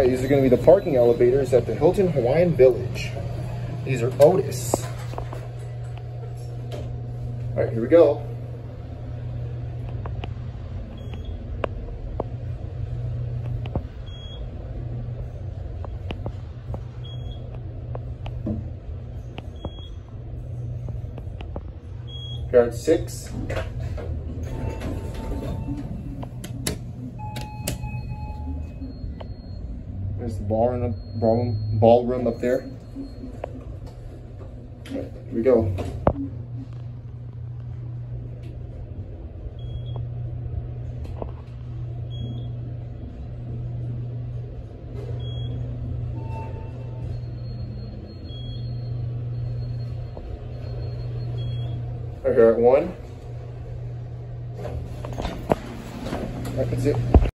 Alright, these are going to be the parking elevators at the Hilton Hawaiian Village. These are Otis. Alright, here we go. Guard 6. There's the ballroom up there. Right, here we go. Right here at 1. That's it.